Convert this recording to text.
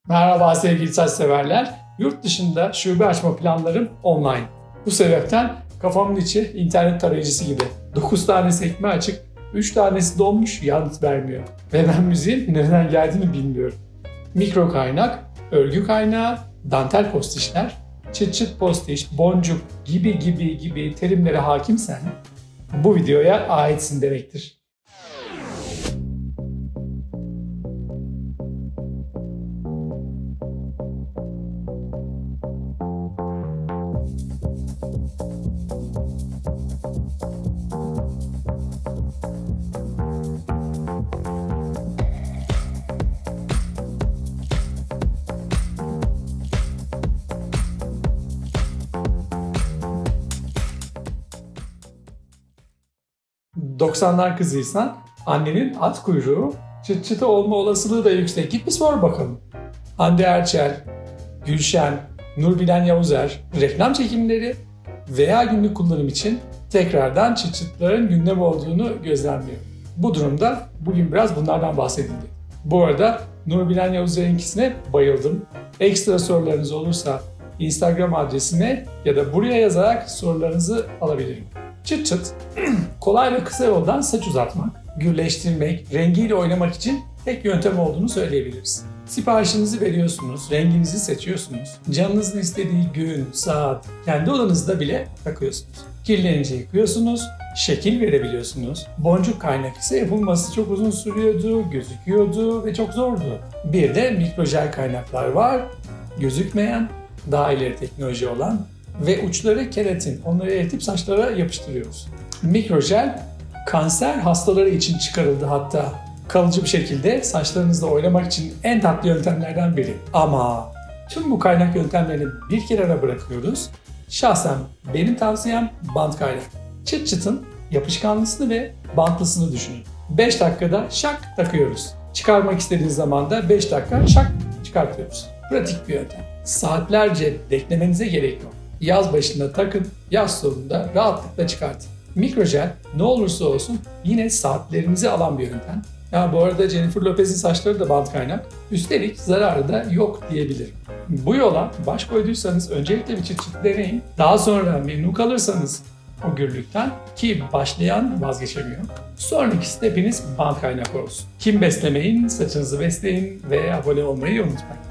Merhaba sevgili saç severler. Yurt dışında şube açma planlarım online. Bu sebepten kafamın içi internet tarayıcısı gibi. 9 tane sekme açık, 3 tanesi donmuş, yanıt vermiyor. Ve ben müziğin nereden geldiğini bilmiyorum. Mikro kaynak, örgü kaynağı, dantel postişler, çıt çıt postiş, boncuk gibi terimlere hakimsen bu videoya aitsin demektir. ...90'lar kızıysan annenin at kuyruğu, çıt çıtı olma olasılığı da yüksek. Git bir sor bakalım. Hande Erçel, Gülşen, Nurbilen Yavuzer reklam çekimleri veya günlük kullanım için tekrardan çıt çıtların gündem olduğunu gözlemliyor. Bu durumda bugün biraz bunlardan bahsedildi. Bu arada Nurbilen Yavuzer'inkisine bayıldım. Ekstra sorularınız olursa Instagram adresine ya da buraya yazarak sorularınızı alabilirim. Çıt çıt, kolay ve kısa yoldan saç uzatmak, gürleştirmek, rengiyle oynamak için tek yöntem olduğunu söyleyebiliriz. Siparişinizi veriyorsunuz, renginizi seçiyorsunuz, canınızın istediği gün, saat, kendi odanızda bile takıyorsunuz. Kirlenince yıkıyorsunuz, şekil verebiliyorsunuz. Boncuk kaynak ise yapılması çok uzun sürüyordu, gözüküyordu ve çok zordu. Bir de mikrojel kaynaklar var, gözükmeyen, daha ileri teknoloji olan ve uçları keratin. Onları eritip saçlara yapıştırıyoruz. Mikrojel kanser hastaları için çıkarıldı hatta. Kalıcı bir şekilde saçlarınızla oynamak için en tatlı yöntemlerden biri. Ama tüm bu kaynak yöntemlerini bir kenara bırakıyoruz. Şahsen benim tavsiyem bant kaynak. Çıt çıtın yapışkanlısını ve bantlısını düşünün. 5 dakikada şak takıyoruz. Çıkarmak istediğiniz zaman da 5 dakika şak çıkartıyoruz. Pratik bir yöntem. Saatlerce beklemenize gerek yok. Yaz başında takın, yaz sonunda rahatlıkla çıkartın. Mikrojel ne olursa olsun yine saatlerinizi alan bir yöntem. Ya bu arada Jennifer Lopez'in saçları da bant kaynak. Üstelik zararı da yok diyebilirim. Bu yola baş koyduysanız öncelikle bir çıt çıt deneyin. Daha sonra memnun kalırsanız o gürlükten, ki başlayan vazgeçemiyor. Sonraki stepiniz bant kaynak olsun. Kim beslemeyin, saçınızı besleyin ve abone olmayı unutmayın.